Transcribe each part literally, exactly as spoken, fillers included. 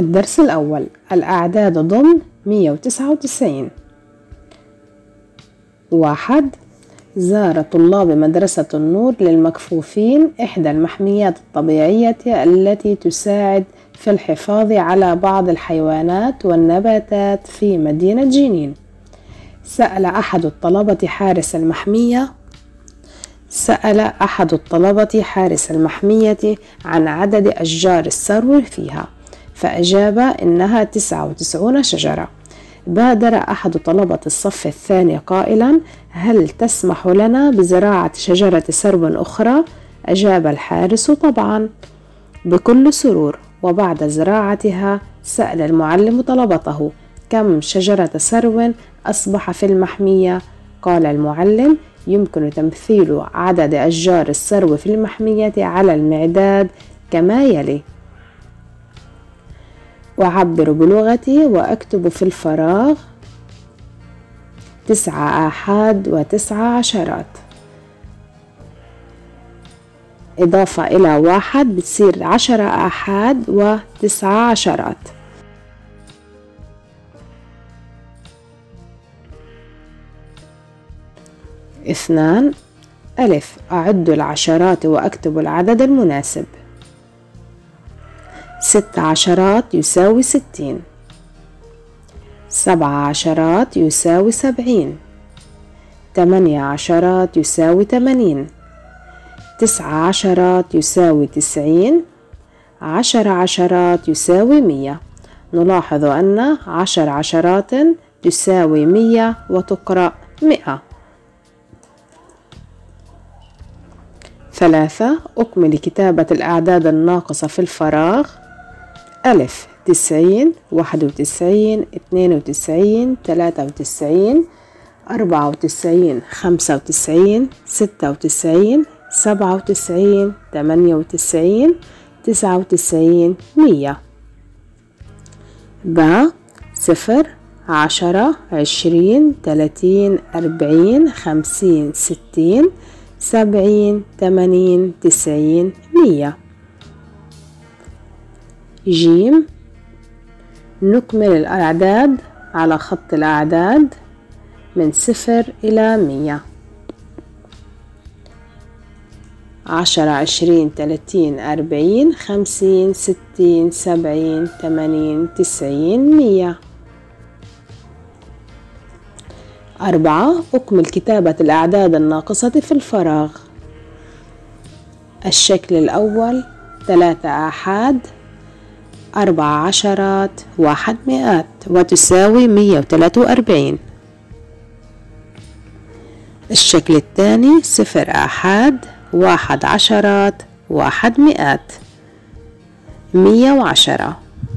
الدرس الأول: الأعداد ضمن مئة وتسعة وتسعين. واحد. زار طلاب مدرسة النور للمكفوفين إحدى المحميات الطبيعية التي تساعد في الحفاظ على بعض الحيوانات والنباتات في مدينة جنين. سأل أحد الطلبة حارس المحمية سأل أحد الطلبة حارس المحمية عن عدد أشجار السرو فيها، فأجاب إنها تسعة وتسعون شجرة. بادر أحد طلبة الصف الثاني قائلا: هل تسمح لنا بزراعة شجرة سرو أخرى؟ أجاب الحارس: طبعا، بكل سرور. وبعد زراعتها سأل المعلم طلبته: كم شجرة سرو أصبح في المحمية؟ قال المعلم: يمكن تمثيل عدد أشجار السرو في المحمية على المعداد كما يلي. أعبر بلغتي وأكتب في الفراغ تسعة آحاد وتسعة عشرات، إضافة إلى واحد بتصير عشرة آحاد وتسعة عشرات. اثنان. ألف. أعد العشرات وأكتب العدد المناسب. ست عشرات يساوي ستين. سبع عشرات يساوي سبعين. ثمانية عشرات يساوي ثمانين. تسع عشرات يساوي تسعين. عشر عشرات يساوي مية. نلاحظ أن عشر عشرات تساوي مية وتقرأ مئة. ثلاثة. أكمل كتابة الأعداد الناقصة في الفراغ. ألف. تسعين. واحد وتسعين. اثنين وتسعين. ثلاثة وتسعين. أربعة وتسعين. خمسة وتسعين. ستة وتسعين. سبعة وتسعين. ثمانية وتسعين. تسعة وتسعين. مية. ب. صفر. عشرة. عشرين. ثلاثين. أربعين. خمسين. ستين. سبعين. ثمانين. تسعين. مية. جيم. نكمل الأعداد على خط الأعداد من صفر إلى مية. عشرة. عشرين. ثلاثين. أربعين. خمسين. ستين. سبعين. ثمانين. تسعين. مية. أربعة. أكمل كتابة الأعداد الناقصة في الفراغ. الشكل الأول: ثلاثة آحاد، أربع عشرات، واحد مئات، وتساوي مية وثلاثة وأربعين. الشكل الثاني: صفر آحاد، واحد عشرات، واحد مئات، مية وعشرة.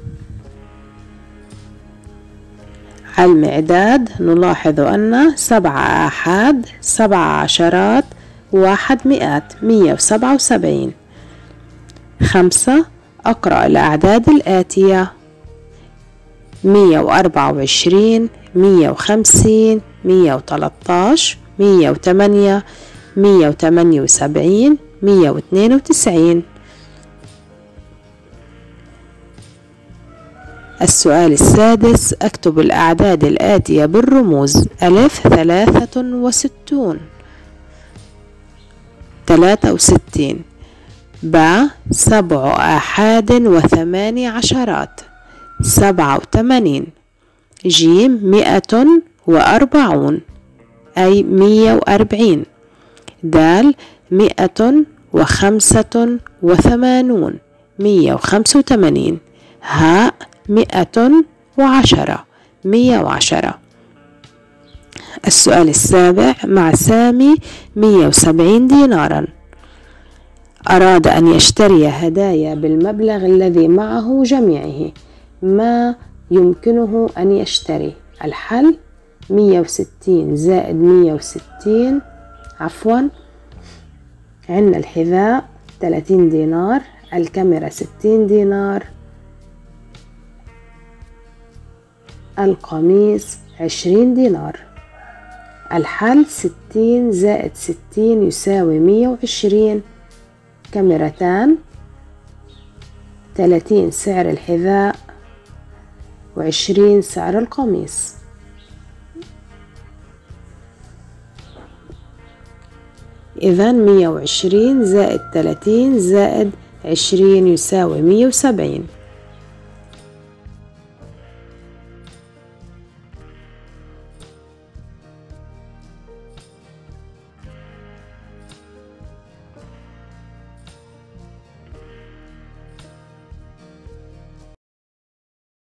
على المعداد نلاحظ أن سبعة آحاد، سبع عشرات، واحد مئات، مية وسبعة وسبعين. خمسة. أقرأ الأعداد الآتية: مية وأربعة وعشرين، مية وخمسين، مية وثلاثة عشر، مية وثمانية، مية وثمانية وسبعين، مية واثنين وتسعين. السؤال السادس: أكتب الأعداد الآتية بالرموز. ألف. ثلاثة وستون. ثلاثة وستين. ب. سبع آحاد وثماني عشرات، سبعة وثمانين. جيم. مئة وأربعون، أي مية وأربعين. دال. مئة وخمسة وثمانون، مية وخمسة وثمانين. هاء. مئة وعشرة، مية وعشرة. السؤال السابع: مع سامي مية وسبعين دينارا. أراد أن يشتري هدايا بالمبلغ الذي معه جميعه، ما يمكنه أن يشتري؟ الحل: مية وستين زائد مية وستين، عفوا عندنا الحذاء ثلاثين دينار، الكاميرا ستين دينار، القميص عشرين دينار. الحل: ستين زائد ستين يساوي مية وعشرين. كاميرتان، ثلاثين سعر الحذاء، وعشرين سعر القميص. إذن مية وعشرين زائد تلاتين زائد عشرين يساوي مية وسبعين.